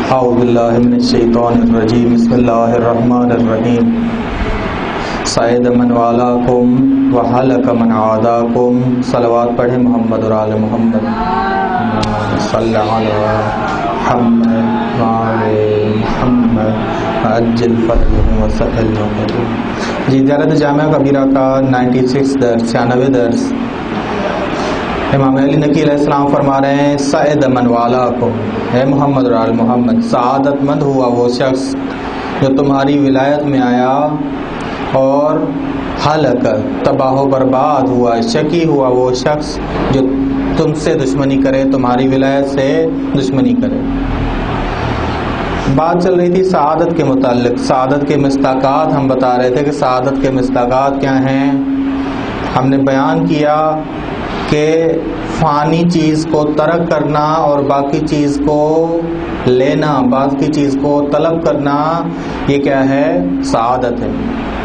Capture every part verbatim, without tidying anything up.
اعوذ باللہ من الشیطان الرجیم بسم اللہ الرحمن الرحیم سعید من والاکم وحلق من عاداکم صلوات پڑھیں محمد اور آل محمد صلی علی محمد وعلی محمد عجل فتحهم وسهل لهم۔ جی زیارت جامعہ کبیرہ کا نائنٹی سکس درس چھیانوے درس امام علی نقی علیہ السلام فرما رہے ہیں سعید من والاکم، اے محمد اور آل محمد، سعادت مند ہوا وہ شخص جو تمہاری ولایت میں آیا اور ہلاک تباہ و برباد ہوا، شقی ہوا وہ شخص جو تم سے دشمنی کرے، تمہاری ولایت سے دشمنی کرے۔ بات چل رہی تھی سعادت کے متعلق، سعادت کے مصداقات ہم بتا رہے تھے کہ سعادت کے مصداقات کیا ہیں۔ ہم نے بیان کیا کہ فانی چیز کو ترک کرنا اور باقی چیز کو لینا، باقی چیز کو طلب کرنا، یہ کیا ہے؟ سعادت ہے۔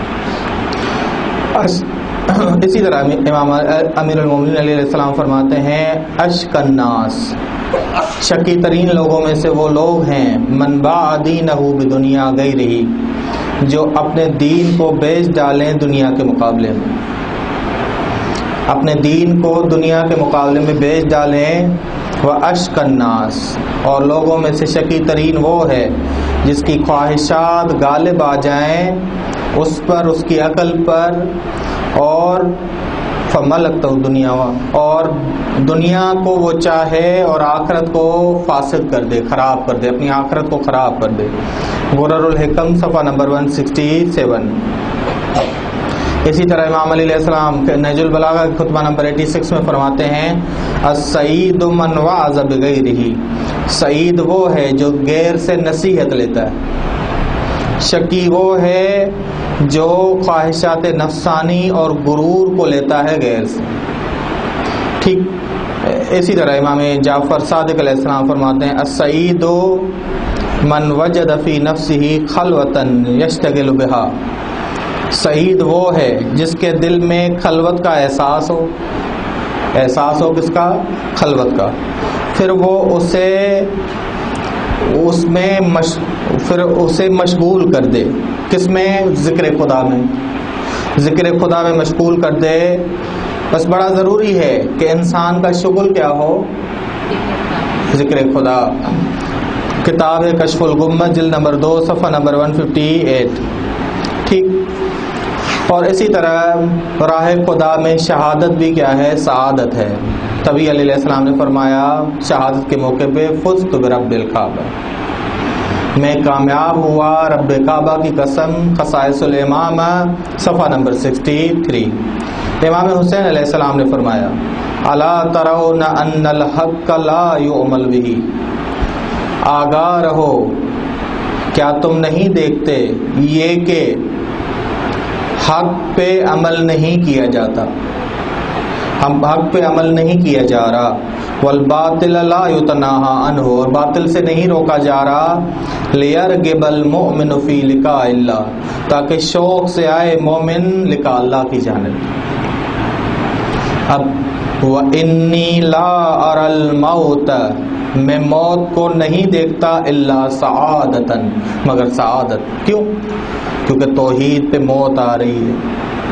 اسی طرح امام امیر المومنین علیہ السلام فرماتے ہیں اشق الناس، شقی ترین لوگوں میں سے وہ لوگ ہیں من باع دینہ بدنیا غیرہ، جو اپنے دین کو بیچ ڈالیں دنیا کے مقابلے میں، اپنے دین کو دنیا کے مقابلے میں بیچ ڈالیں۔ واشق الناس، اور لوگوں میں سے شقی ترین وہ ہے جس کی خواہشات غالب آ جائیں اس پر، اس کی عقل پر، اور فملکت دنیا، اور دنیا کو وہ چاہے اور آخرت کو فاسد کر دے، خراب کر دے، اپنی آخرت کو خراب کر دے۔ غرر الحکم صفحہ نمبر ایک سو سڑسٹھ۔ اسی طرح امام علی علیہ السلام نہج البلاغہ کے خطبہ نمبر اٹھاسی میں فرماتے ہیں السعید من وعظ بغیرہ، سعید وہ ہے جو غیر سے نصیحت لیتا ہے، شقی وہ ہے جو خواہشات نفسانی اور غرور کو لیتا ہے غیر سے۔ ٹھیک اسی طرح امام جعفر صادق علیہ السلام فرماتے ہیں السعید من وجد فی نفسہ خلوۃ یشتغل بہا، سعید وہ ہے جس کے دل میں خلوت کا احساس ہو، احساس ہو کس کا؟ خلوت کا، پھر وہ اسے اس میں مش... پھر اسے مشغول کر دے، کس میں؟ ذکر خدا میں، ذکر خدا میں مشغول کر دے۔ بس بڑا ضروری ہے کہ انسان کا شغل کیا ہو؟ ذکر خدا۔ کتاب کشف الغمہ جلد نمبر دو صفحہ نمبر ایک سو اٹھاون۔ ٹھیک، اور اسی طرح راہ خدا میں شہادت بھی کیا ہے؟ سعادت ہے۔ تبھی علی علیہ السلام نے فرمایا شہادت کے موقع پہ فزت برب الکعبہ، میں کامیاب ہوا رب کعبہ کی قسم۔ خصائص الامام صفحہ نمبر ترسٹھ۔ امام حسین علیہ السلام نے فرمایا الا ترون ان الحق لا یعمل بہ، آگاہ رہو، کیا تم نہیں دیکھتے یہ کہ حق پہ عمل نہیں کیا جاتا، ہم حق پہ عمل نہیں کیا جا رہا۔ والباطل لا یتناہی عنہ، اور باطل سے نہیں روکا جا رہا۔ لیرغب المؤمن فی لقاء اللہ، تاکہ شوق سے آئے مومن لقاء اللہ کی جانب۔ اب وَإِنِّي لَا أَرَى الْمَوْتَ، میں موت کو نہیں دیکھتا الا سعادتاً، مگر سعادت۔ کیوں؟ کیونکہ توحید پہ موت آ رہی ہے۔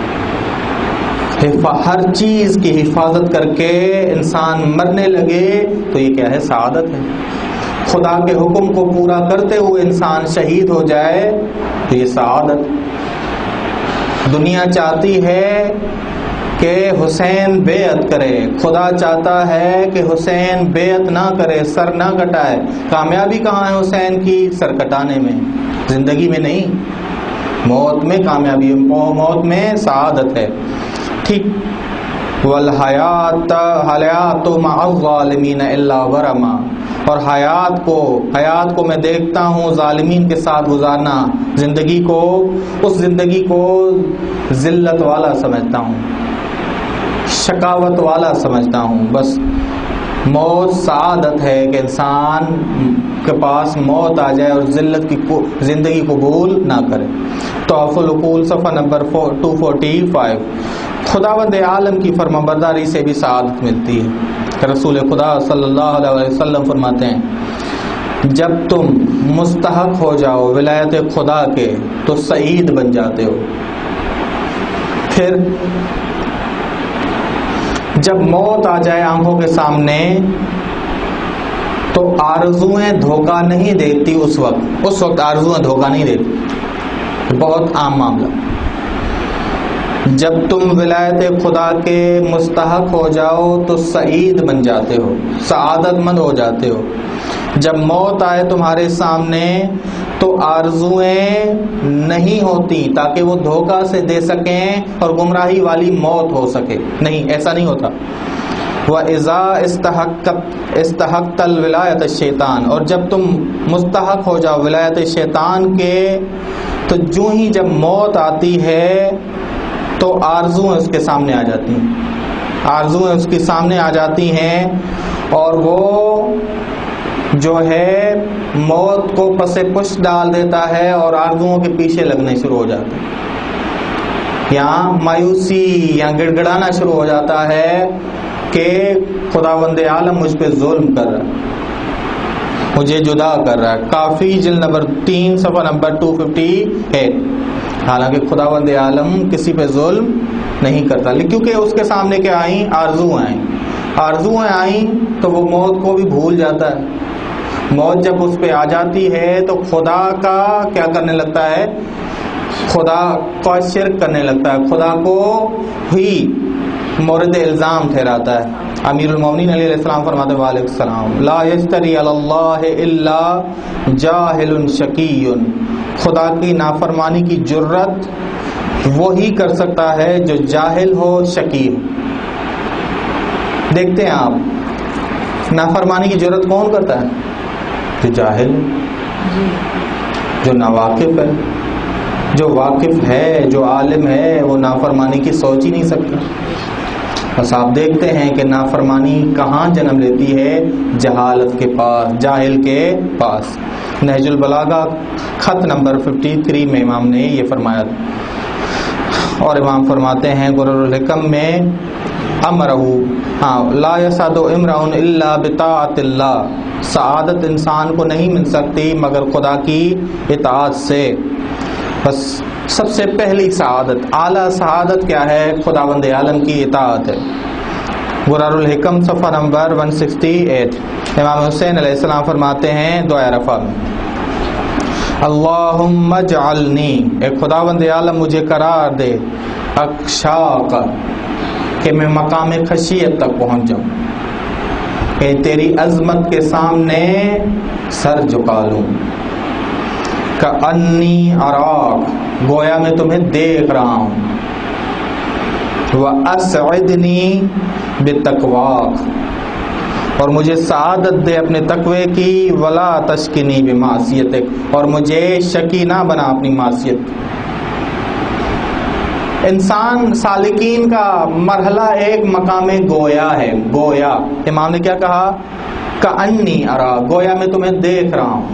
ہر چیز کی حفاظت کر کے انسان مرنے لگے تو یہ کیا ہے؟ سعادت ہے۔ خدا کے حکم کو پورا کرتے ہوئے انسان شہید ہو جائے تو یہ سعادت۔ دنیا چاہتی ہے کہ حسین بیعت کرے، خدا چاہتا ہے کہ حسین بیعت نہ کرے، سر نہ کٹائے۔ کامیابی کہاں ہے حسین کی؟ سر کٹانے میں، زندگی میں نہیں، موت میں کامیابی، موت میں سعادت ہے۔ ٹھیک، والحیات حیات مع الظالمین الا ورما، اور حیات کو حیات کو میں دیکھتا ہوں ظالمین کے ساتھ گزارنا، زندگی کو، اس زندگی کو ذلت والا سمجھتا ہوں، شقاوت والا سمجھتا ہوں۔ بس موت سعادت ہے کہ انسان کے پاس موت آ جائے اور ذلت کی زندگی قبول نہ کرے۔ تحف العقول صفحہ نمبر دو سو پچاس۔ خداوند عالم کی فرما برداری سے بھی سعادت ملتی ہے۔ رسول خدا صلی اللہ علیہ وسلم فرماتے ہیں جب تم مستحق ہو جاؤ ولایت خدا کے تو سعید بن جاتے ہو. پھر جب موت آ جائے آنکھوں کے سامنے تو آرزویں دھوکہ نہیں دیتی. اس وقت اس وقت آرزویں دھوکہ نہیں دیتی. بہت عام معاملہ. جب تم ولایت خدا کے مستحق ہو جاؤ تو سعید بن جاتے ہو, سعادت مند ہو جاتے ہو. جب موت آئے تمہارے سامنے تو آرزویں نہیں ہوتی تاکہ وہ دھوکہ سے دے سکیں اور گمراہی والی موت ہو سکے. نہیں, ایسا نہیں ہوتا. وَإِذَا اسْتَحَقَّتْ اسْتَحَقْتَ الْوِلَایَةَ الشَّیطان, اور جب تم مستحق ہو جاؤ ولایت شیطان کے تو جو ہی جب موت آتی ہے تو آرزویں اس کے سامنے آ جاتی ہیں. آرزویں اس کے سامنے آ جاتی ہیں اور وہ جو ہے موت کو پس پش ڈال دیتا ہے اور آرزوؤں کے پیچھے لگنے شروع ہو جاتا ہے. یہاں مایوسی یا گڑ گڑانا شروع ہو جاتا ہے کہ خداوند عالم مجھ پہ ظلم کر رہا ہے, مجھے جدا کر رہا ہے. کافی جلد نمبر تین صفحہ نمبر دو سو اٹھاون. حالانکہ خداوند عالم کسی پہ ظلم نہیں کرتا, لیکن کیونکہ اس کے سامنے کیا آئیں, آرزویں آئیں. آرزویں آئیں تو وہ موت کو بھی بھول جاتا ہے. موت جب اس پہ آ جاتی ہے تو خدا کا کیا کرنے لگتا ہے, خدا کا شرک کرنے لگتا ہے, خدا کو ہی مورد الزام ٹھہراتا ہے. امیر المومنین علیہ السلام فرماتے ہیں وعلیکم السلام, لا یشتری علی اللہ الا جاہل شقی, خدا کی نافرمانی کی جرت وہی کر سکتا ہے جو جاہل ہو, شقی ہو. دیکھتے ہیں آپ نافرمانی کی جرت کون کرتا ہے, جو جاہل ہے, جو ناواقف ہے. جو واقف ہے, جو عالم ہے, وہ نافرمانی کی سوچ ہی نہیں سکتا. بس آپ دیکھتے ہیں کہ نافرمانی کہاں جنم لیتی ہے, جہالت کے پاس, جاہل کے پاس. نہج البلاغہ خط نمبر ترپن میں امام نے یہ فرمایا. اور امام فرماتے ہیں غرر الحکم میں امرہ, ہاں, لا یسعد امرؤ الا بطاعت اللہ, سعادت انسان کو نہیں مل سکتی مگر خدا کی اطاعت سے. بس سب سے پہلی سعادت, اعلیٰ سعادت کیا ہے, خداوند عالم کی اطاعت ہے. غرار الحکم صفحہ نمبر ایک سو اڑسٹھ. امام حسین علیہ السلام فرماتے ہیں دعا رفع میں, اللہم اجعلنی, اے خداوند عالم مجھے قرار دے, اخشاک, کہ میں مقام خشیت تک پہنچ جاؤں, کہ تیری عظمت کے سامنے سر جھکا لوں. کأنی اراک, گویا میں تمہیں دیکھ رہا ہوں. واسعدنی بتقواک, اور مجھے سعادت دے اپنے تقوی کی. ولا تشکنی بمعصیتک, اور مجھے شکی نہ بنا اپنی معصیت. انسان سالکین کا مرحلہ ایک مقام گویا ہے. گویا, امام نے کیا کہا, کأنی اراک, گویا میں تمہیں دیکھ رہا ہوں.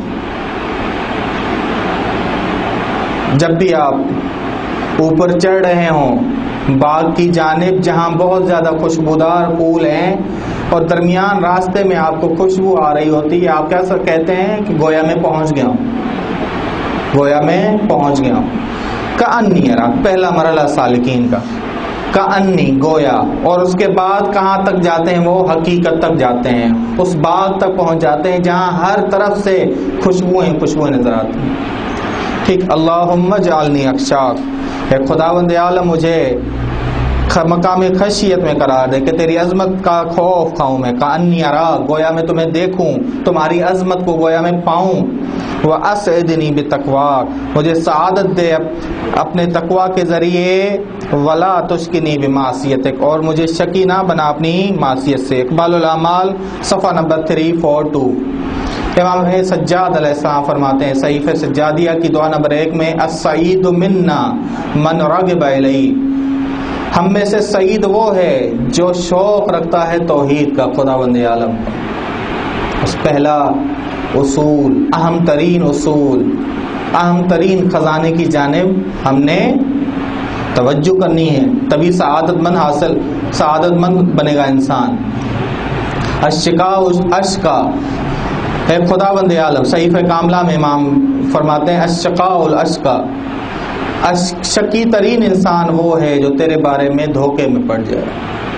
جب بھی آپ اوپر چڑھ رہے ہوں باغ کی جانب جہاں بہت زیادہ خوشبودار پھول ہیں اور درمیان راستے میں آپ کو خوشبو آ رہی ہوتی ہے, آپ کیا کہتے ہیں کہ گویا میں پہنچ گیا ہوں, گویا میں پہنچ گیا ہوں. کأنی ارا, پہلا مرحلہ سالکین کا, کأنی, گویا. اور اس کے بعد کہاں تک جاتے ہیں, وہ حقیقت تک جاتے ہیں, اس باغ تک پہنچ جاتے ہیں جہاں ہر طرف سے خوشبوئیں خوشبوئیں نظر آتی ہیں. ٹھیک, اللہم اجعلنی اخشاک, اے خداوند عالم مجھے مقام خشیت میں قرار دے, کہ تیری عظمت کا خوف کھاؤں میں. کأنی اراک, گویا میں تمہیں دیکھوں, تمہاری عظمت کو گویا میں پاؤں. واسعدنی بتقواک, مجھے سعادت دے اپنے تقوی کے ذریعے. ولا تشکنی بمعصیتک, اور مجھے شکی نہ بنا اپنی معصیت سے. اقبال الاعمال صفحہ نمبر تین سو بارہ. امام سجاد علیہ السلام فرماتے ہیں صحیفہ سجادیہ کی دعا نمبر ایک میں, السعید منا من رغب الیہ, ہم میں سے سعید وہ ہے جو شوق رکھتا ہے توحید کا, خداوند عالم. اس پہلا اصول, اہم ترین اصول, اہم ترین خزانے کی جانب ہم نے توجہ کرنی ہے, تبھی سعادت مند حاصل سعادت مند بنے گا انسان. اشکا اشکا, اے خدا بند عالم، صحیفہ کاملہ میں امام فرماتے ہیں اشقاء الاشقا، شکی ترین انسان وہ ہے جو تیرے بارے میں دھوکے میں پڑ جائے،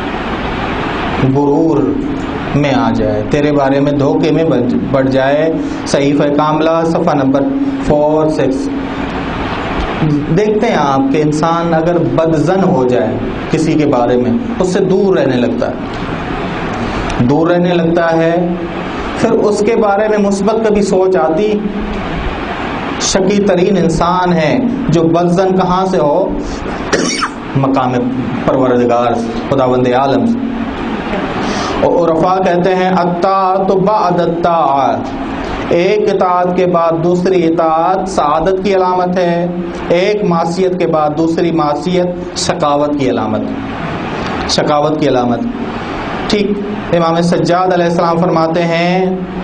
غرور میں آ جائے، تیرے بارے میں دھوکے میں پڑ جائے۔ صحیفہ کاملہ صفحہ نمبر فور سکس۔ دیکھتے ہیں آپ کہ انسان اگر بدظن ہو جائے کسی کے بارے میں، اس سے دور رہنے لگتا ہے دور رہنے لگتا ہے پھر اس کے بارے میں مثبت کبھی سوچ آتی؟ شکی ترین انسان ہے جو بدظن کہاں سے ہو؟ مقام پروردگار خداوند عالم۔ اور عرفا کہتے ہیں الطاعۃ بعد الطاعۃ، ایک اطاعت کے بعد دوسری اطاعت سعادت کی علامت ہے، ایک معصیت کے بعد دوسری معصیت شقاوت کی علامت شقاوت کی علامت ٹھیک۔ امام سجاد علیہ السلام فرماتے ہیں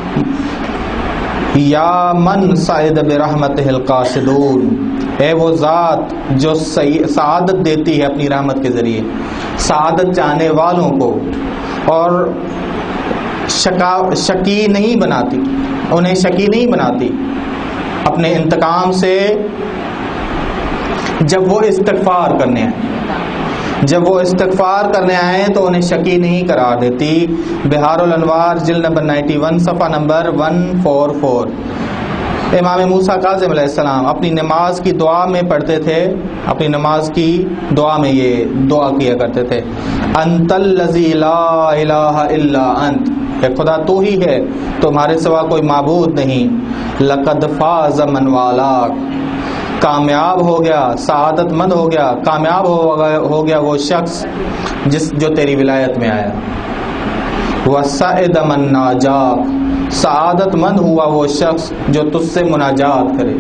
یا من سعد برحمتہ القاصدون، اے وہ ذات جو سعادت دیتی ہے اپنی رحمت کے ذریعے سعادت چاہنے والوں کو، اور شکا شکی نہیں بناتی، انہیں شکی نہیں بناتی اپنے انتقام سے جب وہ استغفار کرنے آئے جب وہ استغفار کرنے آئے تو انہیں شکی نہیں قرار دیتی۔ بہار الانوار جلد نمبر نائنٹی ون صفحہ number one four four. Imam Musa Kazim علیہ السلام اپنی نماز کی دعا میں پڑھتے تھے، اپنی نماز کی دعا میں یہ دعا کیا کرتے تھے انت الذی لا الہ الا انت، کہ خدا تو ہی ہے، تمہارے سوا کوئی معبود نہیں۔ لقد فاز من والاک، کامیاب ہو گیا، سعادت مند ہو گیا، کامیاب ہو گیا وہ شخص جس جو تیری ولایت میں آیا۔ وسعد من ناجاک، سعادت مند ہوا وہ شخص جو تجھ سے مناجات کرے۔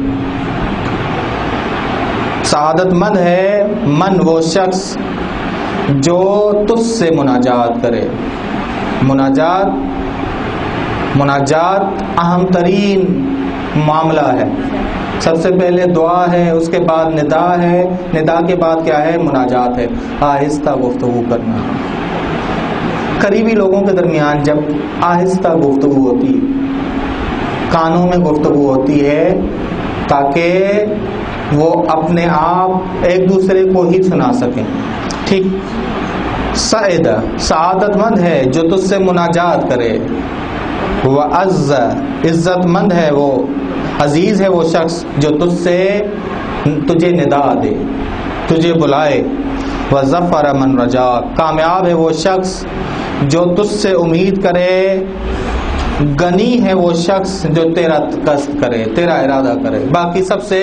سعادت مند ہے من وہ شخص جو تجھ سے مناجات کرے۔ مناجات مناجات اہم ترین معاملہ ہے۔ سب سے پہلے دعا ہے، اس کے بعد ندا ہے، ندا کے بعد کیا ہے؟ مناجات ہے، آہستہ گفتگو کرنا۔ قریبی لوگوں کے درمیان جب آہستہ گفتگو ہوتی ہے، کانوں میں گفتگو ہوتی ہے، تاکہ وہ اپنے آپ ایک دوسرے کو ہی سنا سکیں، ٹھیک۔ سعید سعادت مند ہے جو تجھ سے مناجات کرے، وعز عزت مند ہے وہ، عزیز ہے وہ شخص جو تجھ سے تجھے ندا دے، تجھے بلائے۔ وظفر من رجا، کامیاب ہے وہ شخص جو تجھ سے امید کرے، غنی ہے وہ شخص جو تیرا قصد کرے، تیرا ارادہ کرے، باقی سب سے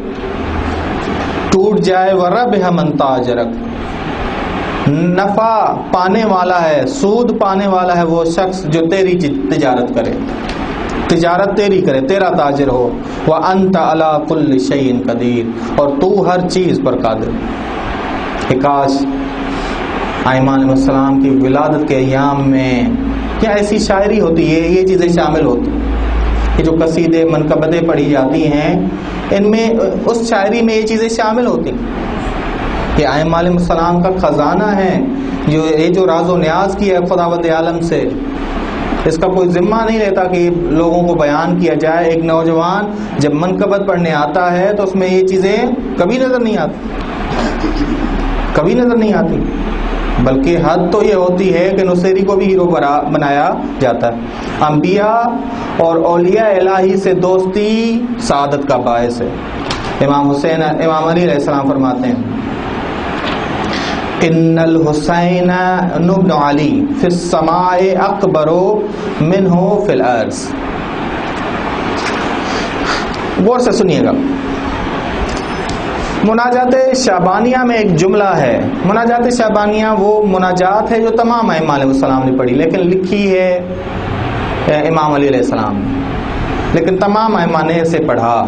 ٹوٹ جائے۔ وربح من تاجرک، نفع پانے والا ہے، سود پانے والا ہے وہ شخص جو تیری تجارت کرے، تجارت تیری کرے، تیرا تاجر ہو۔ وَأَنْتَ عَلَىٰ كُلِّ شَيْءٍ قَدِيرٌ، اور تو ہر چیز پر قادر۔ کاش ائمہ علیہ السلام کی ولادت کے ایام میں کیا ایسی شاعری ہوتی ہے، یہ چیزیں شامل ہوتی، کہ جو قصیدے منقبتیں پڑھی جاتی ہیں ان میں اس شاعری میں یہ چیزیں شامل ہوتی کہ ائمہ علیہ السلام کا خزانہ ہے، جو یہ جو راز و نیاز کیا ہے خداوند عالم سے، اس کا کوئی ذمہ نہیں رہتا کہ لوگوں کو بیان کیا جائے۔ ایک نوجوان جب منقبت پڑھنے آتا ہے تو اس میں یہ چیزیں کبھی نظر نہیں آتی کبھی نظر نہیں آتی بلکہ حد تو یہ ہوتی ہے کہ نصیری کو بھی ہیرو بنایا جاتا ہے۔ انبیاء اور اولیاء الہی سے دوستی سعادت کا باعث ہے۔ امام حسین امام علی علیہ السلام فرماتے ہیں ان الحسین ابن علی فی السماء اکبر منہ فی الارض۔ غور سے سنیے گا، مناجات شعبانیہ میں ایک جملہ ہے، مناجات شعبانیہ وہ مناجات ہے جو تمام ائمہ علیہ السلام نے پڑھی، لیکن لکھی ہے امام علی علیہ السلام نے، لیکن تمام ائمہ نے اسے پڑھا۔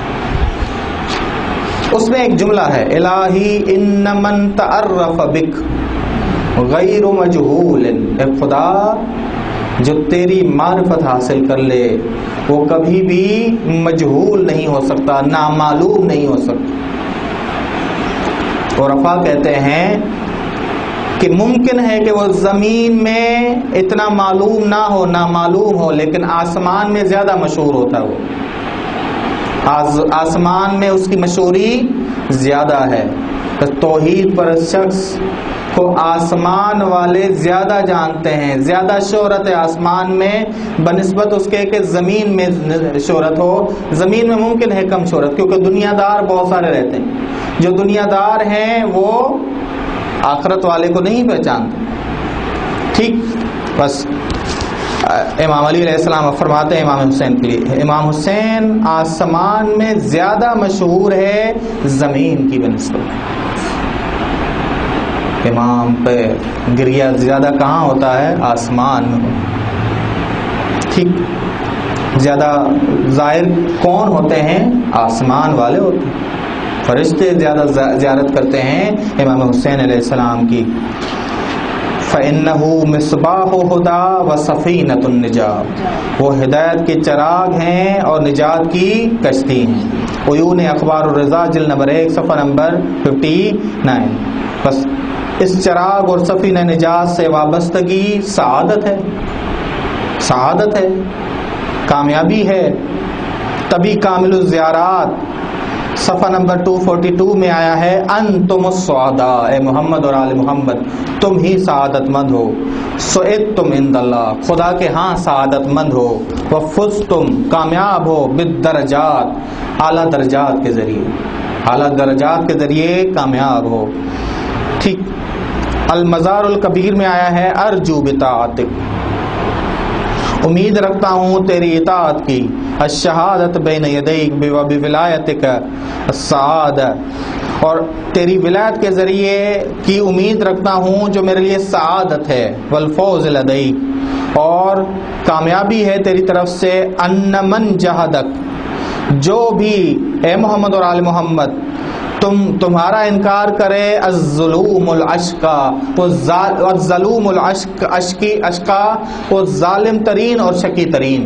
اس میں ایک جملہ ہے الہی ان من تعرف بک غیر مجہول، اے خدا جو تیری معرفت حاصل کر لے وہ کبھی بھی مجہول نہیں ہو سکتا، نامعلوم نہیں ہو سکتا۔ اور عرفا کہتے ہیں کہ ممکن ہے کہ وہ زمین میں اتنا معلوم نہ ہو، نامعلوم ہو، لیکن آسمان میں زیادہ مشہور ہوتا ہے وہ، آسمان میں اس کی مشہوری زیادہ ہے۔ توحید پر شخص کو آسمان والے زیادہ جانتے ہیں، زیادہ شہرت ہے آسمان میں بنسبت اس کے کہ زمین میں شہرت ہو۔ زمین میں ممکن ہے کم شہرت، کیونکہ دنیا دار بہت سارے رہتے ہیں، جو دنیا دار ہیں وہ آخرت والے کو نہیں پہچانتے۔ ٹھیک، بس امام علی علیہ السلام فرماتے ہیں امام حسین کے لیے، امام حسین آسمان میں زیادہ مشہور ہے زمین کی بنسبت۔ امام پہ گریہ زیادہ کہاں ہوتا ہے؟ آسمان میں۔ ٹھیک، زیادہ ظاہر کون ہوتے ہیں؟ آسمان والے ہوتے ہیں، فرشتے زیادہ زیارت کرتے ہیں امام حسین علیہ السلام کی۔ فَإِنَّهُ مِصْبَاحُ الْهُدَىٰ وَسَفِينَةُ النِّجَاةِ، وہ ہدایت کے چراغ ہیں اور نجات کی کشتی ہیں۔ عیون اخبار الرضا جلد نمبر ایک صفحہ نمبر ففٹی نائن۔ بس اس چراغ اور سفینہ نجات سے وابستگی سعادت ہے، سعادت ہے، کامیابی ہے۔ تبھی کامل الزیارات صفحہ نمبر دو سو بائیس میں آیا ہے، انتم السعداء، اے محمد اور آل محمد تم ہی سعادت مند ہو، سعدتم عند اللہ، خدا کے ہاں سعادت مند ہو، وفزتم، کامیاب ہو، بالدرجات، اعلیٰ درجات کے ذریعے، اعلیٰ درجات کے ذریعے کامیاب ہو۔ ٹھیک، المزار الکبیر میں آیا ہے، ارجو بطاعتک، امید رکھتا ہوں تیری اطاعت کی، الشہادت بین یدیک بولایتک السعادہ، اور تیری ولایت کے ذریعے کی امید رکھتا ہوں جو میرے لیے سعادت ہے، والفوز لدیک، اور کامیابی ہے تیری طرف سے، ان من جہدک، جو بھی اے محمد اور آل محمد تم تمہارا انکار کرے، الظلوم الاشقا، وہ الظلوم الاشق اشقی اشقا، وہ ظالم ترین اور شقی ترین۔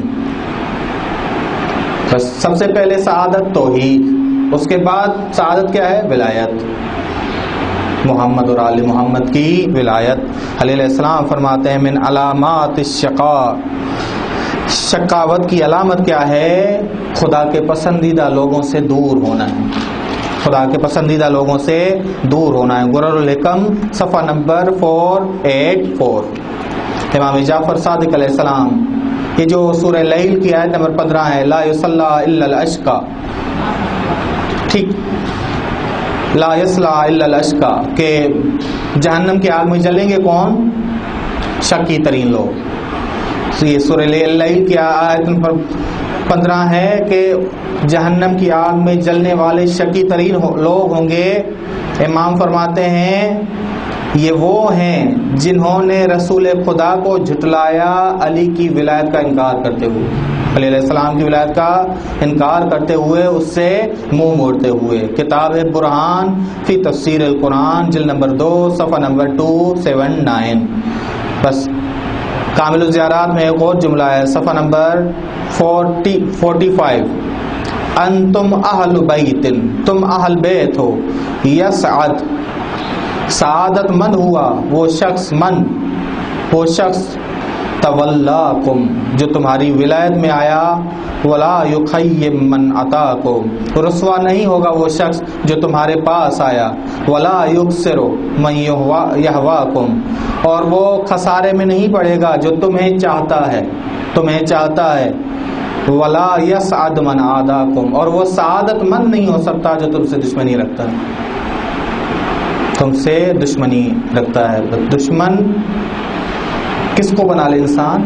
بس سب سے پہلے سعادت توحید، اس کے بعد سعادت کیا ہے؟ ولایت، محمد اور آل محمد کی ولایت۔ علیہ علیہ السلام فرماتے ہیں، من علامات الشقاء، شقاوت کی علامت کیا ہے؟ خدا کے پسندیدہ لوگوں سے دور ہونا ہے، خدا کے پسندیدہ لوگوں سے دور ہونا ہے۔ غرر الحکم صفحہ نمبر فور ایٹ فور۔ امام جعفر صادق علیہ السلام، یہ جو سورہ لیل کی آیت نمبر پندرہ ہے، لا یصلی الا الاشقى، ٹھیک، لا یصلی الا الاشقى، کہ جہنم کی آگ میں جلیں گے کون؟ شقی ترین لوگ۔ یہ سورہ لیل کی آیت نمبر پندرہ ہے کہ جہنم کی آگ میں جلنے والے شقی ترین لوگ ہوں گے۔ امام فرماتے ہیں یہ وہ ہیں جنہوں نے رسول خدا کو جھٹلایا علی کی ولایت کا انکار کرتے ہوئے، علیہ السلام کی ولایت کا انکار کرتے ہوئے، اس سے منہ موڑتے ہوئے۔ کتاب برہان فی تفسیر القرآن جلد نمبر دو صفحہ نمبر دو سو انہتر۔ بس کامل الزیارات میں ایک اور جملہ ہے، صفحہ نمبر فورٹی فورٹی فائیو، انتم اہل بیت، تم اہل بیت ہو، یسعد، سعادت مند ہوا وہ شخص، من وہ شخص، تولاکم، جو تمہاری ولایت میں آیا، ولا یخیب من اتاکم، رسوا نہیں ہوگا وہ شخص جو تمہارے پاس آیا، ولا یخسر من یہواکم، اور وہ خسارے میں نہیں پڑے گا جو تمہیں چاہتا ہے، تمہیں چاہتا ہے، ولا یسعد من عاداکم، اور وہ سعادت مند نہیں ہو سکتا جو تم سے دشمنی رکھتا ہے، تم سے دشمنی رکھتا ہے۔ دشمن کس کو بنا لے انسان؟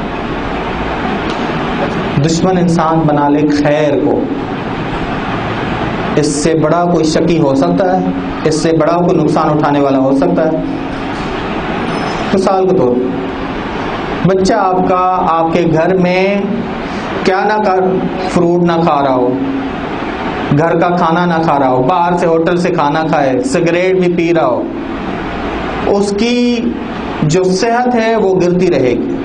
دشمن انسان بنا لے خیر کو۔ اس سے بڑا کوئی شقی ہو سکتا ہے؟ اس سے بڑا کوئی نقصان اٹھانے والا ہو سکتا ہے؟ مثال کے طور پر بچہ آپ کا آپ کے گھر میں کیا نہ کر فروٹ نہ کھا رہا ہو، گھر کا کھانا نہ کھا رہا ہو، باہر سے ہوٹل سے کھانا کھائے، سگریٹ بھی پی رہا ہو، اس کی جو صحت ہے وہ گرتی رہے گی،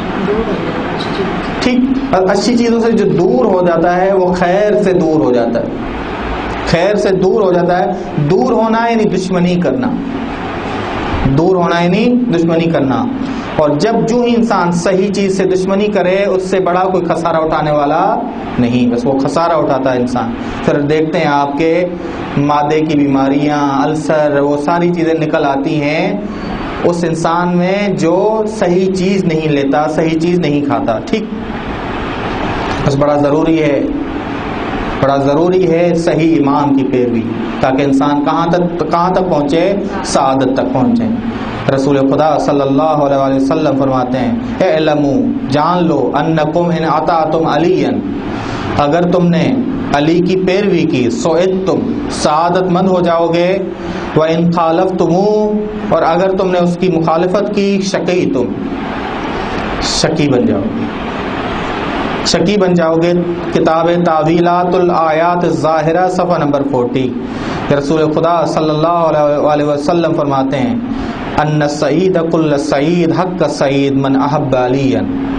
ٹھیک، اور اچھی چیزوں سے جو دور ہو جاتا ہے وہ خیر سے دور ہو جاتا ہے، خیر سے دور ہو جاتا ہے۔ دور ہونا یعنی دشمنی کرنا، دور ہونا یعنی دشمنی کرنا، اور جب جو ہی انسان صحیح چیز سے دشمنی کرے اس سے بڑا کوئی خسارہ اٹھانے والا نہیں، بس وہ خسارہ اٹھاتا ہے انسان۔ پھر دیکھتے ہیں آپ کے معدے کی بیماریاں، السر، وہ ساری چیزیں نکل آتی ہیں اس انسان میں جو صحیح چیز نہیں لیتا، صحیح چیز نہیں کھاتا۔ ٹھیک، بس بڑا ضروری ہے بڑا ضروری ہے صحیح امام کی پیروی، تاکہ انسان کہاں تک کہاں تک پہنچے؟ سعادت تک پہنچے۔ رسول خدا صلی اللہ علیہ وسلم فرماتے ہیں اعلموا، جان لو، انکم ان اطعتم علیا، اگر تم نے علی کی پیروی کی، سعدتم، سعادت مند ہو جاؤ گے، وان خالفتموہ، اور اگر تم نے اس کی مخالفت کی، شقیتم، شقی بن جاؤ گے شقی بن جاؤ گے۔ کتاب تعویلات الآیات الظاہرہ صفحہ نمبر فورٹی، رسول خدا صلی اللہ علیہ وسلم فرماتے ہیں ان السعید کل سعید حق سعید من احب علیا،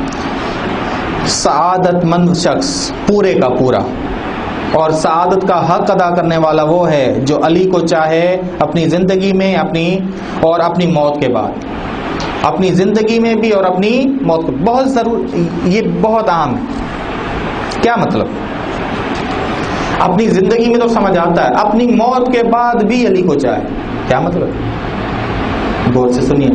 سعادت مند شخص پورے کا پورا اور سعادت کا حق ادا کرنے والا وہ ہے جو علی کو چاہے اپنی زندگی میں اپنی اور اپنی موت کے بعد، اپنی زندگی میں بھی اور اپنی موت کو۔ بہت ضرور، یہ بہت اہم ہے۔ کیا مطلب؟ اپنی زندگی میں تو سمجھ آتا ہے، اپنی موت کے بعد بھی علی کو چاہے، کیا مطلب؟ غور سے سنیے۔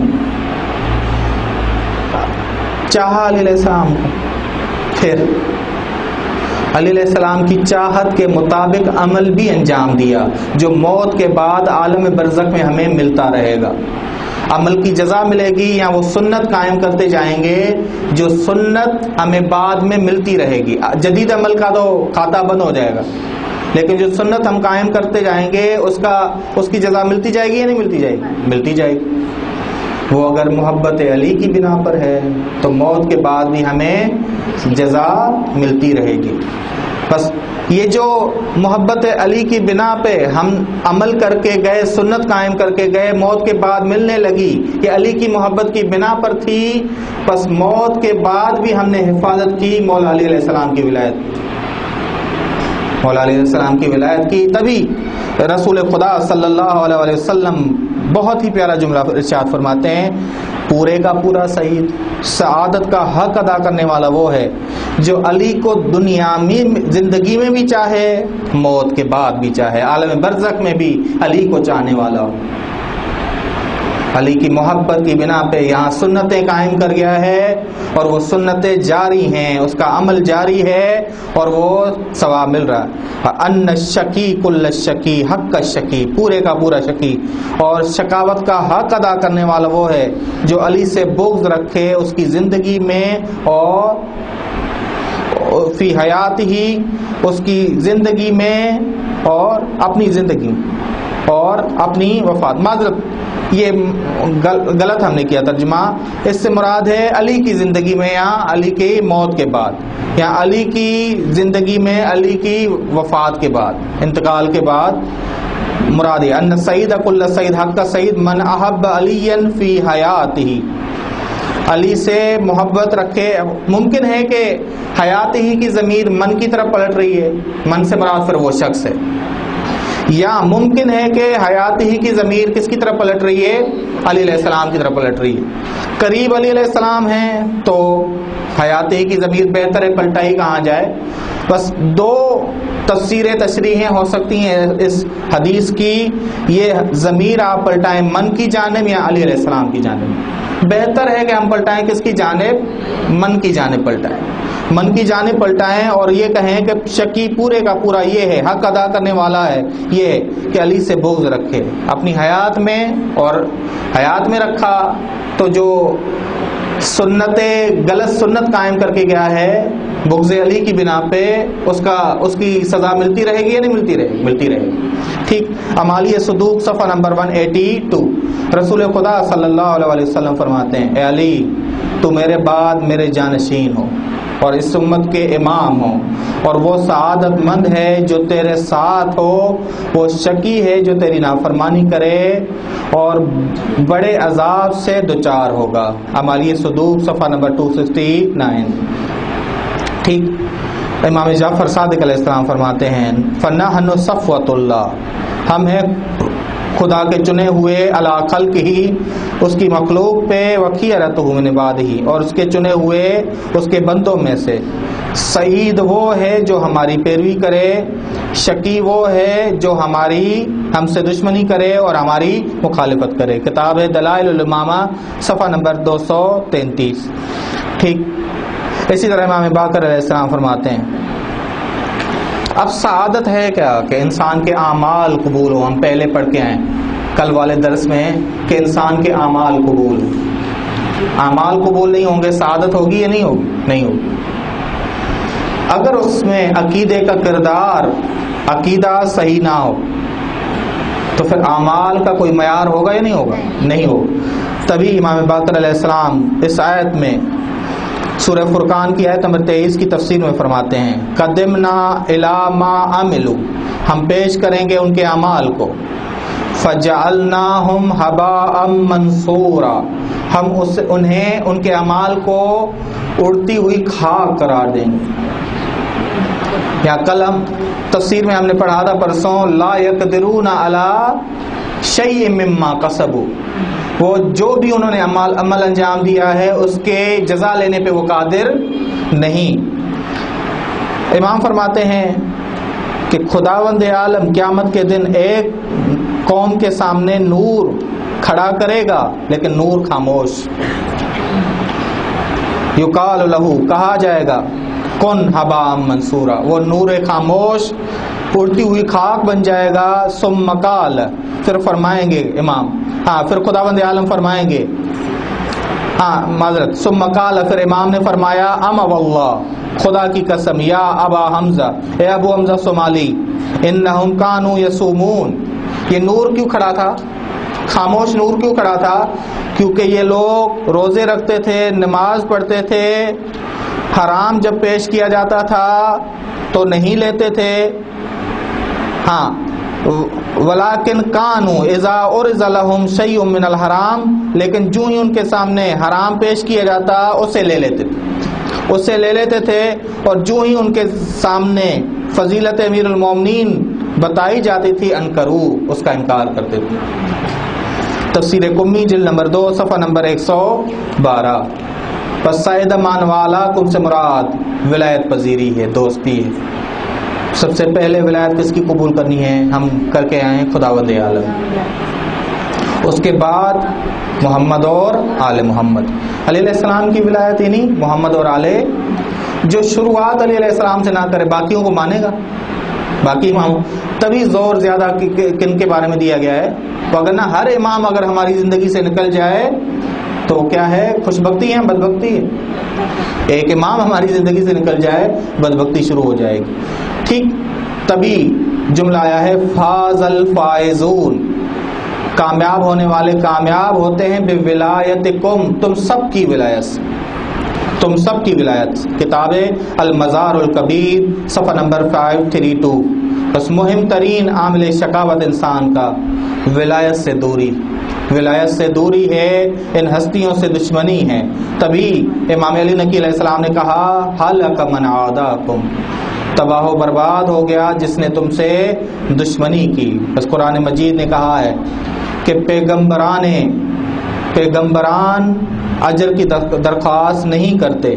چاہا علیہ السلام کو، پھر علی علیہ السلام کی چاہت کے مطابق عمل بھی انجام دیا جو موت کے بعد عالم برزخ میں ہمیں ملتا رہے گا۔ عمل کی جزا ملے گی، یا وہ سنت قائم کرتے جائیں گے جو سنت ہمیں بعد میں ملتی رہے گی۔ جدید عمل کا تو کھاتا بند ہو جائے گا، لیکن جو سنت ہم قائم کرتے جائیں گے اس کا اس کی جزا ملتی جائے گی یا نہیں ملتی جائے گی؟ ملتی جائے گی۔ وہ اگر محبت علی کی بنا پر ہے تو موت کے بعد بھی ہمیں جزا ملتی رہے گی۔ بس یہ جو محبت علی کی بنا پہ ہم عمل کر کے گئے، سنت قائم کر کے گئے، موت کے بعد ملنے لگی، یہ علی کی محبت کی بنا پر تھی، بس موت کے بعد بھی ہم نے حفاظت کی مولا علی علیہ السلام کی ولایت مولا علیہ السلام کی ولایت کی۔ تبھی رسول خدا صلی اللہ علیہ وسلم بہت ہی پیارا جملہ ارشاد فرماتے ہیں، پورے کا پورا سعید، سعادت کا حق ادا کرنے والا وہ ہے جو علی کو دنیا میں زندگی میں بھی چاہے، موت کے بعد بھی چاہے، عالم برزخ میں بھی علی کو چاہنے والا ہو۔ علی کی محبت کی بنا پہ یہاں سنتیں قائم کر گیا ہے اور وہ سنتیں جاری ہیں، اس کا عمل جاری ہے اور وہ ثواب مل رہا ہے۔ ان الشقی کل الشقی حق الشقی، پورے کا پورا شقی، اور شقاوت کا حق ادا کرنے والا وہ ہے جو علی سے بغض رکھے اس کی زندگی میں اور فی حیات ہی، اس کی زندگی میں اور اپنی زندگی اور اپنی وفات۔ معذرت، یہ غلط ہم نے کیا ترجمہ، اس سے مراد ہے علی کی زندگی میں یا علی کی موت کے بعد، یا علی کی زندگی میں علی کی وفات کے بعد، انتقال کے بعد مراد ہے۔ ان سعید کل سعید حق کا سعید من احب علی فی حیاتہ، علی سے محبت رکھے۔ ممکن ہے کہ حیات ہی کی ضمیر من کی طرف پلٹ رہی ہے، من سے مراد پھر وہ شخص ہے، یا ممکن ہے کہ حیات ہی کی ضمیر کس کی طرف پلٹ رہی ہے؟ علی علیہ السلام کی طرف پلٹ رہی ہے۔ قریب علی علیہ السلام ہیں تو حیات ہی کی ضمیر بہتر ہے پلٹائی کہاں جائے۔ بس دو تفسیریں تشریحیں ہو سکتی ہیں اس حدیث کی، یہ ضمیر آپ پلٹائیں من کی جانب یا علی علیہ السلام کی جانب۔ بہتر ہے کہ ہم پلٹائیں کس کی جانب؟ من کی جانب پلٹائیں، من کی جانب پلٹائیں اور یہ کہیں کہ شکی پورے کا پورا یہ ہے، حق ادا کرنے والا ہے یہ کہ علی سے بغض رکھے اپنی حیات میں، اور حیات میں رکھا تو جو سنت غلط سنت قائم کر کے گیا ہے بغض علی کی بنا پہ، اس کا اس کی سزا ملتی رہے گی یا نہیں ملتی رہے گی؟ ملتی رہے گی۔ ٹھیک، اعمالی صدوق صفحہ نمبر ایک سو بانوے، رسول خدا صلی اللہ علیہ وسلم فرماتے ہیں اے علی، تو میرے بعد میرے جانشین ہو اور اس امت کے امام ہو، اور وہ سعادت مند ہے جو تیرے ساتھ ہو، وہ شقی ہے جو تیری نافرمانی کرے اور بڑے عذاب سے دوچار ہوگا۔ اعمالی صدوق صفحہ نمبر دو سو انہتر۔ ٹھیک، امام جعفر صادق علیہ السلام فرماتے ہیں فنحن صفوۃ اللہ، ہم ہیں خدا کے چنے ہوئے علی خلق ہی اس کی مخلوق پہ، وخیرتہ من عبادہ اور اس کے چنے ہوئے اس کے بندوں میں سے۔ سعید وہ ہے جو ہماری پیروی کرے، شقی وہ ہے جو ہماری ہم سے دشمنی کرے اور ہماری مخالفت کرے۔ کتاب ہے دلائل الامامہ صفحہ نمبر دو سو تینتیس۔ ٹھیک اسی طرح امام باقر علیہ السلام فرماتے ہیں اب سعادت ہے کیا کہ انسان کے اعمال قبول ہو۔ ہم پہلے پڑھ کے آئے کل والے درس میں کہ انسان کے اعمال قبول ہو۔ اعمال قبول نہیں ہوں گے سعادت ہوگی یا نہیں ہوگی؟ نہیں ہوگی۔ اگر اس میں عقیدے کا کردار، عقیدہ صحیح نہ ہو تو پھر اعمال کا کوئی معیار ہوگا یا نہیں ہوگا؟ نہیں ہوگا۔ تبھی امام باقر علیہ السلام اس آیت میں سورہ فرقان کی آیت نمبر تیئیس کی تفسیر میں فرماتے ہیں قدمنا الی ما عملوا، ہم پیش کریں گے ان کے اعمال کو، فجعلناہم ھباء منثورا، ہم اس انہیں ان کے اعمال کو اڑتی ہوئی خاک قرار دیں گے۔ یا کل ہم تفسیر میں ہم نے پڑھا تھا پرسوں لا یقدرون علی شیء مما کسبوا، وہ جو بھی انہوں نے عمل عمل انجام دیا ہے اس کے جزا لینے پہ وہ قادر نہیں۔ امام فرماتے ہیں کہ خداوند عالم قیامت کے دن ایک قوم کے سامنے نور کھڑا کرے گا لیکن نور خاموش، یقال لہو کہا جائے گا کن ھباء منثورا، وہ نور خاموش اڑتی ہوئی خاک بن جائے گا۔ ثم قال، پھر فرمائیں گے امام ہاں پھر خداوند عالم فرمائیں گے ہاں معذرت ثم قال، پھر امام نے فرمایا اما واللہ، خدا کی قسم، یا ابا حمزہ، اے ابو حمزہ صومالی، انہم کانوا یصومون، یہ نور کیوں کھڑا تھا؟ خاموش نور کیوں کھڑا تھا؟ کیونکہ یہ لوگ روزے رکھتے تھے، نماز پڑھتے تھے، حرام جب پیش کیا جاتا تھا تو نہیں لیتے تھے، ہاں ولیکن کانوا اذا عرض لهم شیء من الحرام، لیکن جو ہی ان کے سامنے حرام پیش کیا جاتا اسے لے لیتے تھے اسے لے لیتے تھے اور جو ہی ان کے سامنے فضیلت امیر المومنین بتائی جاتی تھی انکرو، اس کا انکار کرتے تھے۔ تفسیر قمی جلد نمبر دو صفحہ نمبر ایک سو بارہ۔ پس سید مان والا کم سے مراد ولایت پذیری ہے، دوستی ہے۔ سب سے پہلے ولایت کس کی قبول کرنی ہے؟ ہم کر کے آئے ہیں خداوند عالم، اس کے بعد محمد اور آل محمد۔ علی علیہ السلام کی ولایت ہی نہیں، محمد اور آل، جو شروعات علی علیہ السلام سے نہ کرے باقیوں کو مانے گا، باقی امام، تبھی زور زیادہ کن کے بارے میں دیا گیا ہے۔ وگرنہ ہر امام اگر ہماری زندگی سے نکل جائے تو کیا ہے؟ خوش بختی ہے، بدبختی ہے۔ ایک امام ہماری زندگی سے نکل جائے بدبختی شروع ہو جائے گی۔ ٹھیک تبھی جملہ آیا ہے فاز الفائزون، کامیاب ہونے والے کامیاب ہوتے ہیں بولایتکم، تم سب کی ولایت سے، تم سب کی ولایت۔ کتاب المزار الکبیر صفحہ نمبر پانچ سو بتیس۔ بس مہم ترین عامل شقاوت انسان کا ولایت سے دوری، ولایت سے دوری ہے، ان ہستیوں سے دشمنی ہے۔ تبھی امام علی نقی علیہ السلام نے کہا ہلک من عاداکم، تباہ و برباد ہو گیا جس نے تم سے دشمنی کی۔ بس قرآن مجید نے کہا ہے کہ پیغمبران پیغمبران اجر کی درخواست نہیں کرتے،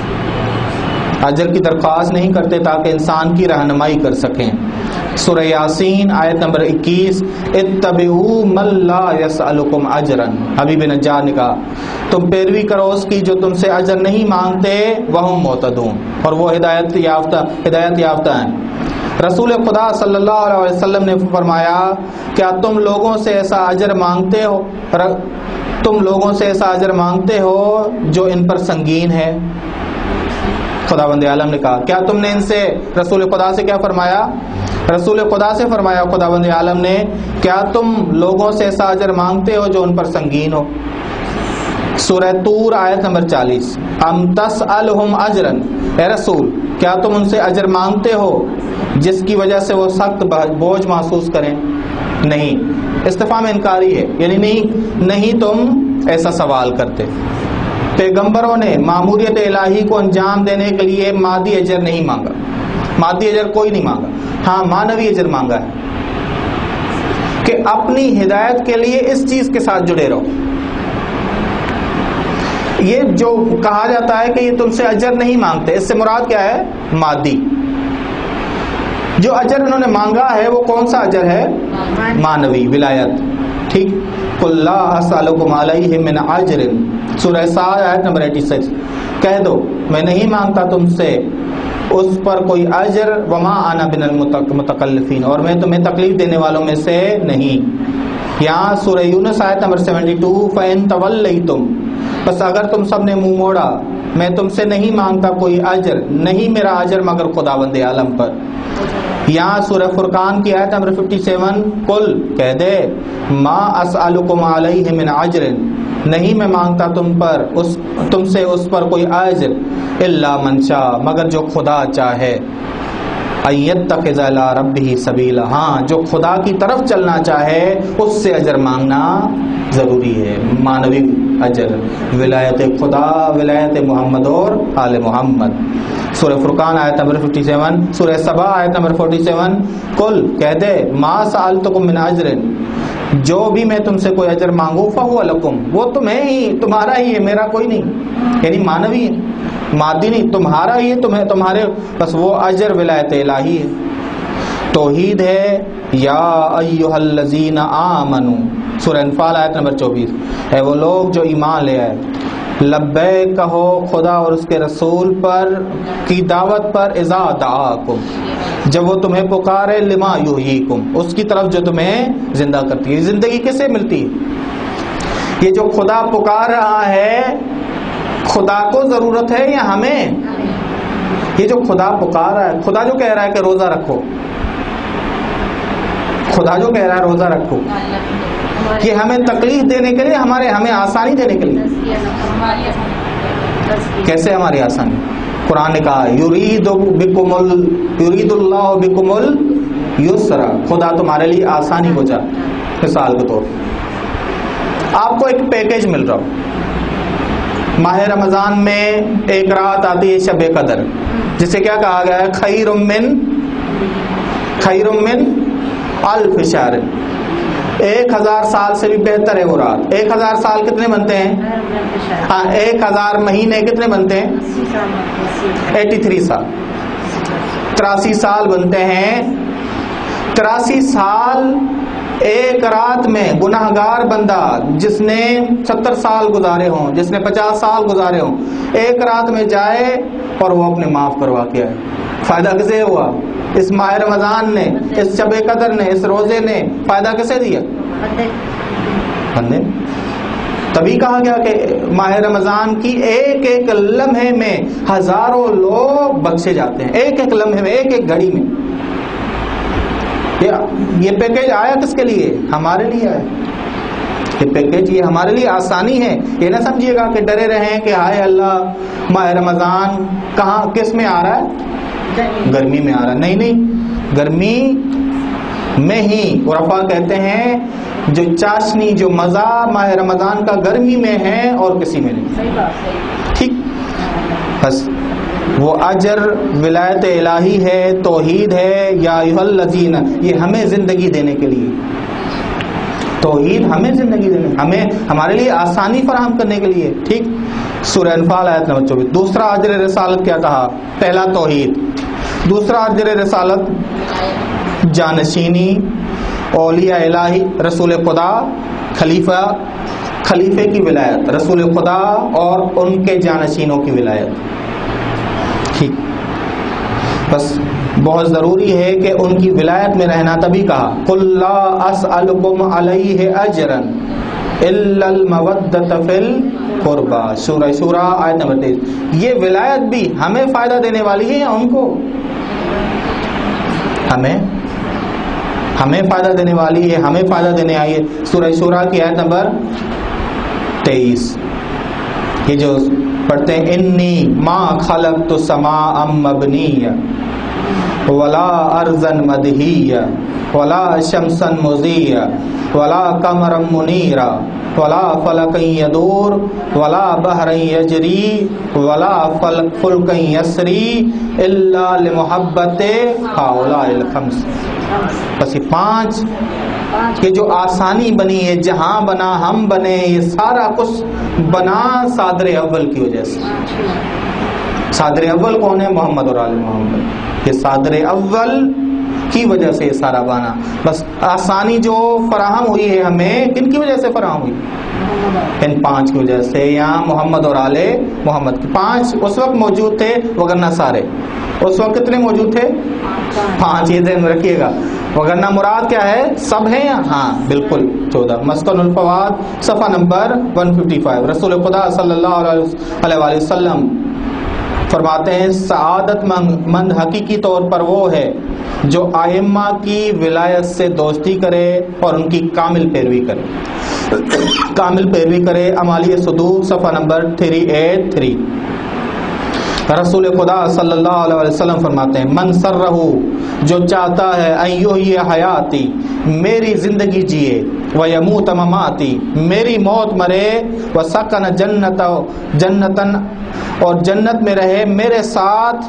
اجر کی درخواست نہیں کرتے تاکہ انسان کی رہنمائی کر سکیں۔ سورہ یاسین آیت نمبر اکیس، اتبعوا من لا یسألکم اجرا، حبیب نجار نے کہا تم پیروی کرو اس کی جو تم سے اجر نہیں مانگتے، وہم مہتدون، اور وہ ہدایت یافتہ ہدایت یافتہ ہیں۔ رسول خدا صلی اللہ علیہ وسلم نے فرمایا کیا تم لوگوں سے ایسا اجر مانگتے ہو تم لوگوں سے ایسا اجر مانگتے ہو جو ان پر سنگین ہے؟ خداوند عالم نے کہا کیا تم نے ان سے، رسول خدا سے کیا فرمایا؟ رسول خدا سے فرمایا خداوند عالم نے کیا تم لوگوں سے ایسا اجر مانگتے ہو جو ان پر سنگین ہو؟ سورہ طور آیت نمبر چالیس، ام تسألہم اجرا، اے رسول کیا تم ان سے اجر مانگتے ہو جس کی وجہ سے وہ سخت بوجھ محسوس کریں؟ نہیں، استفہام انکاری ہے، یعنی نہیں نہیں تم ایسا سوال کرتے۔ پیغمبروں نے ماموریت الہی کو انجام دینے کے لیے مادی اجر نہیں مانگا، مادی اجر کوئی نہیں مانگا، ہاں معنوی اجر مانگا ہے کہ اپنی ہدایت کے لیے اس چیز کے ساتھ جڑے رہو. یہ جو کہا جاتا ہے کہ یہ تم سے اجر نہیں مانگتے، اس سے مراد کیا ہے؟ مادی. جو اجر انہوں نے مانگا ہے وہ کون سا اجر ہے؟ مانوی، ولایت. ٹھیک. قل لا اسألکم علیہ من اجر، سورہ صاد آیت نمبر چھیاسی. کہہ دو میں نہیں مانگتا تم سے اس پر کوئی اجر، وما انا من المتکلفین، اور میں تمہیں تکلیف دینے والوں میں سے نہیں. یہاں سورہ یونس آیت نمبر بہتر، فَإِن تَوَلَّيْتُمْ، بس اگر تم سب نے منہ موڑا، میں تم سے نہیں مانگتا کوئی اجر، نہیں میرا اجر مگر خداوند عالم پر. یہاں سورہ فرقان کی آیت نمبر سچاون، قل کہہ دے ما اسألکم علیہ من اجر، نہیں میں مانگتا تم پر اس تم سے اس پر کوئی اجر، الا من شاء، مگر جو خدا چاہے، ایتخذ الی ربہ سبیلا، ہاں جو خدا کی طرف چلنا چاہے اس سے اجر مانگنا ضروری ہے. مانوی اجر، ولایت خدا، ولایت محمد اور آل محمد. سورہ فرقان آیت نمبر سچاون، سورہ سبا آیت نمبر سینتالیس، قل کہہ دے ما سألتکم من اجر، جو بھی میں تم سے کوئی اجر مانگوں فہو لکم، وہ تمہیں ہی، تمہارا ہی ہے، میرا کوئی نہیں. یعنی مانوی ہے، مادی نہیں، تمہارا ہی ہے، تمہیں تمہارے بس وہ اجر ولایت الہی ہے. توحید ہے. یا ایھا الذین آمنوا، سورہ انفال آیت نمبر چوبیس، ہے وہ لوگ جو ایمان لے آئے. لبیک کہو خدا اور اس کے رسول پر کی دعوت پر، اذا دعاکم، جب وہ تمہیں پکارے، لما یحییکم، اس کی طرف جو تمہیں زندہ کرتی ہے. زندگی کسے ملتی ہے؟ یہ جو خدا پکار رہا ہے، خدا کو ضرورت ہے یا ہمیں؟ یہ جو خدا پکار رہا ہے، خدا جو کہہ رہا ہے کہ روزہ رکھو، خدا جو کہہ رہا ہے روزہ رکھو، یہ ہمیں تکلیف دینے کے لیے، ہمارے ہمیں آسانی دینے کے لیے. کیسے ہماری آسانی؟ قرآن نے کہا یرید بکم ال یرید اللہ بکم الیسر، خدا تمہارے لیے آسانی کو چاہتا. مثال کے طور آپ کو ایک پیکیج مل رہا ہو، ماہ رمضان میں ایک رات آتی ہے شب قدر، جسے کیا کہا گیا ہے؟ خیر من خیر من الف شہر، ایک ہزار سال سے بھی بہتر ہے وہ رات. ایک ہزار سال کتنے بنتے ہیں؟ ہاں، ایک ہزار مہینے کتنے بنتے ہیں؟ ایٹی تھری سال، تراسی سال بنتے ہیں. تراسی سال ایک رات میں گناہگار بندہ جس نے ستر سال گزارے ہوں، جس نے پچاس سال گزارے ہوں، ایک رات میں جائے اور وہ اپنے معاف کروا کے آئے. فائدہ کسے ہوا؟ اس ماہ رمضان نے، اس شب قدر نے، اس روزے نے فائدہ کسے دیا؟ بندے. تبھی کہا گیا کہ ماہ رمضان کی ایک ایک لمحے میں ہزاروں لوگ بخشے جاتے ہیں، ایک ایک لمحے میں، ایک ایک گھڑی میں. یہ پیکیج آیا کس کے لیے؟ ہمارے لیے آیا. یہ پیکیج یہ ہمارے لیے آسانی ہے. یہ نہ سمجھیے گا کہ ڈرے رہیں کہ ہائے اللہ ماہ رمضان کہاں کس میں آ رہا ہے؟ گرمی میں آ رہا ہے. نہیں نہیں، گرمی میں ہی عرفا کہتے ہیں جو چاشنی، جو مزہ ماہ رمضان کا گرمی میں ہے اور کسی میں نہیں. ٹھیک، بس وہ اجر ولایت الہی ہے، توحید ہے. یا ایھا الذین، یہ ہمیں زندگی دینے کے لیے، توحید ہمیں زندگی دینے، ہمیں ہمارے لیے آسانی فراہم کرنے کے لیے. ٹھیک. سورہ انفال آیت نمبر چوبیس. دوسرا اجر رسالت کیا کہا؟ پہلا توحید، دوسرا اجر رسالت جانشینی، اولیاء الہی، رسول خدا، خلیفہ خلیفے کی ولایت، رسول خدا اور ان کے جانشینوں کی ولایت. ٹھیک، بس بہت ضروری ہے کہ ان کی ولایت میں رہنا. تبھی کہا قل لا اسألکم علیہ اجرا الا المودۃ فی القربى، سورہ شورى آیت نمبر تیئیس. یہ ولایت بھی ہمیں فائدہ دینے والی ہے یا ان کو؟ ہمیں ہمیں فائدہ دینے والی ہے، ہمیں فائدہ دینے آئی ہے. سورہ شورى کی آیت نمبر تیئیس. یہ جو پڑھتے ہیں انی ما خلقت السماء مبنیہ، ولا ارضا مدحیہ ولا شمسا مضیہ ولا قمرا منیرا ولا فلکا یدور ولا بحرا یجری ولا فلکا یسری الا لمحبت ہؤلاء الخمس. بس یہ پانچ کہ جو آسانی بنی ہے، جہاں بنا، ہم بنے، یہ سارا کچھ بنا صادر اول کی وجہ سے. صادر اول کون ہے؟ محمد اور آل محمد. یہ صادر اول کی وجہ سے یہ سارا بنا. بس آسانی جو فراہم ہوئی ہے ہمیں کن کی وجہ سے فراہم ہوئی؟ ان پانچ کی وجہ سے. یہاں محمد اور آل محمد کی پانچ اس وقت موجود تھے، وگرنہ سارے. اس وقت کتنے موجود تھے؟ پانچ. یہ ذہن میں رکھیے گا. وگرنہ مراد کیا ہے؟ سب ہیں یا ہاں بالکل چودہ. مسکن الفواد صفحہ نمبر ایک سو پچپن. رسول خدا صلی اللہ علیہ وآلہ وسلم فرماتے ہیں سعادت مند حقیقی طور پر وہ ہے جو ائمہ کی ولایت سے دوستی کرے اور ان کی کامل پیروی کرے. کامل پیروی کرے. امالی صدوق صفحہ نمبر تین سو ترا سی. رسول خدا صلی اللہ علیہ وسلم فرماتے ہیں من سرہ، جو چاہتا ہے ایو یہ حیاتی، میری زندگی جیے، ویموت مماتی، میری موت مرے، وسکن جنت جنتن، اور جنت میں رہے میرے ساتھ،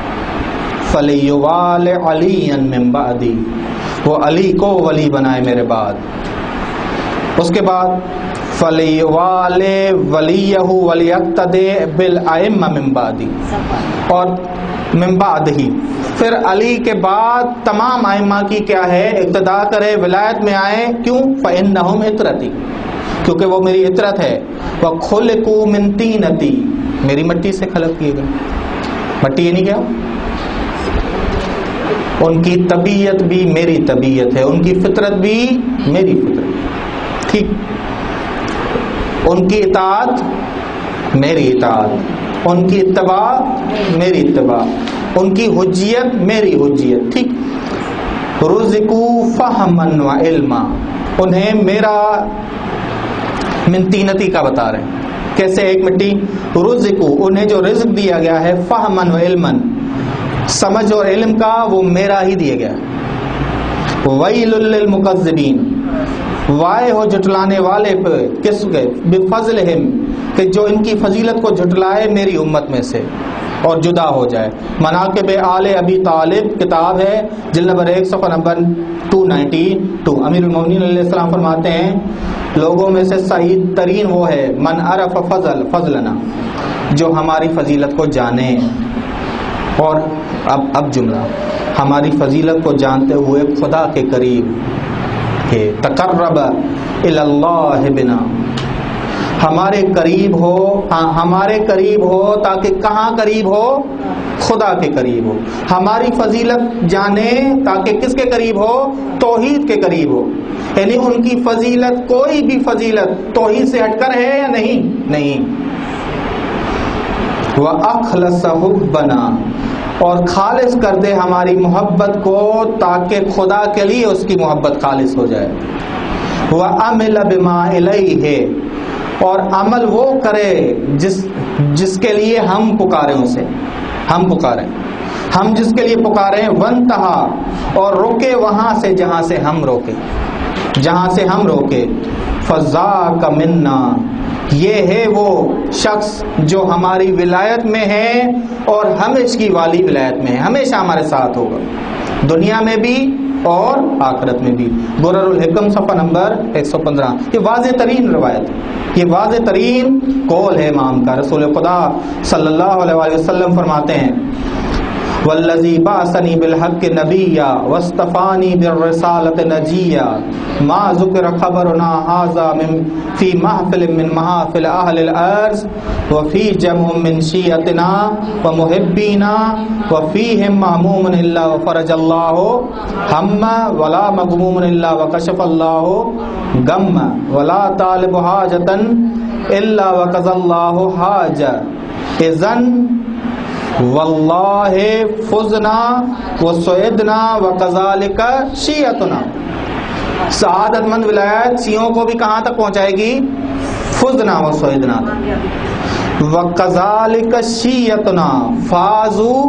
فلیوال علی من بعدی، وہ علی کو ولی بنائے میرے بعد. اس کے بعد فلیوال ولیہ ولیقتدی بالائمہ من بعدی، اور من بعد ہی پھر علی کے بعد تمام ائمہ کی کیا ہے؟ اقتدا کرے، ولایت میں آئے. کیوں؟ فإنہم عطرتی، کیونکہ وہ میری عطرت ہے. وخلقوا من طینتی، میری مٹی سے خلق کیے گئے. مٹی یہ نہیں کیا؟ ان کی طبیعت بھی میری طبیعت ہے، ان کی فطرت بھی میری فطرت. ٹھیک. ان کی اطاعت میری اطاعت، ان کی اتباع میری اتباع، ان کی حجیت میری حجیت. ٹھیک. رزقوا فہما و علما، انہیں میرا من طینتی کا بتا رہے ہیں. کیسے؟ ایک مٹی. رزقوا، انہیں جو رزق دیا گیا ہے، فہما و علما، سمجھ اور علم کا، وہ میرا ہی دیا گیا. ویل للمکذبین، وائے ہو جھٹلانے والے پہ، کس کے؟ بفضلہم، کہ جو ان کی فضیلت کو جھٹلائے میری امت میں سے اور جدا ہو جائے. مناقب آل ابی طالب کتاب ہے، جلد نمبر ایک صفحہ نمبر دو سو بانوے. امیر المومنین علیہ السلام فرماتے ہیں لوگوں میں سے سعید ترین وہ ہے من عرف فضل فضلنا، جو ہماری فضیلت کو جانے. اور اب اب جملہ، ہماری فضیلت کو جانتے ہوئے خدا کے قریب ہے. تقرب الی اللہ بنا، ہمارے قریب ہو، ہمارے قریب ہو تاکہ کہاں قریب ہو؟ خدا کے قریب ہو. ہماری فضیلت جانے تاکہ کس کے قریب ہو؟ توحید کے قریب ہو. یعنی ان کی فضیلت، کوئی بھی فضیلت توحید سے ہٹ کر ہے یا نہیں؟ نہیں. وَأَخْلَصَ حُبَّنَا، اور خالص کر دے ہماری محبت کو تاکہ خدا کے لیے اس کی محبت خالص ہو جائے. وَعَمِلَ بِمَا إِلَيْهِ، اور عمل وہ کرے جس جس کے لیے ہم پکارے اسے، ہم پکارے، ہم جس کے لیے پکارے. وَانْتَهَا، اور روکے وہاں سے جہاں سے ہم روکے، جہاں سے ہم روکے. فَذَاكَ مِنَّا، یہ ہے وہ شخص جو ہماری ولایت میں ہے اور ہمیشہ کی والی ولایت میں ہے، ہمیشہ ہمارے ساتھ ہوگا، دنیا میں بھی اور آخرت میں بھی. درر الحکم صفحہ نمبر ایک سو پندرہ. یہ واضح ترین روایت، یہ واضح ترین قول ہے امام کا. رسول خدا صلی اللہ علیہ وآلہ وسلم فرماتے ہیں والذی بعثنی بالحق نبیا واصطفانی بالرسالۃ نجیا ما ذکر خبرنا ھذا من فی محفل من محافل اہل الارض وفی جمع من شیعتنا ومحبینا وفیہم مہموم الا وفرج اللہ ہم ولا مغموم الا وکشف اللہ غم ولا طالب حاجتا الا وقضى اللہ حاجہ. اذن واللہ فزنا وسعدنا وکذالک شیعتنا. سعادت مند ولایت شیعوں کو بھی کہاں تک پہنچائے گی؟ فزنا وسعدنا. وکذالک شیعتنا فازوا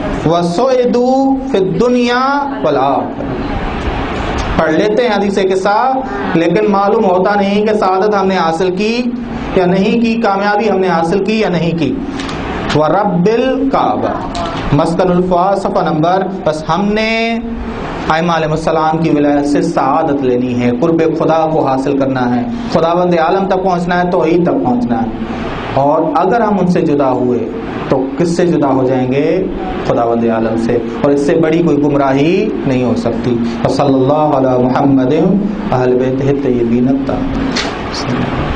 وَسُعِدُوا فِي الدُّنْيَا وَالْآخِرَةِ. پڑھ لیتے ہیں حدیث کے ساتھ، لیکن معلوم ہوتا نہیں کہ سعادت ہم نے حاصل کی یا نہیں کی، کامیابی ہم نے حاصل کی یا نہیں کی. وَرَبِّ الْكَعْبَةِ. مسکن الفاظ صفحہ نمبر. بس ہم نے ائمہ علیہ السلام کی ولایت سے سعادت لینی ہے، قرب خدا کو حاصل کرنا ہے، خداوند عالم تک پہنچنا ہے، توحید تک پہنچنا ہے. اور اگر ہم ان سے جدا ہوئے تو کس سے جدا ہو جائیں گے؟ خداوند عالم سے، اور اس سے بڑی کوئی گمراہی نہیں ہو سکتی. صلی اللہ علی محمد اہل بیتہ الطیبین الطاہرین.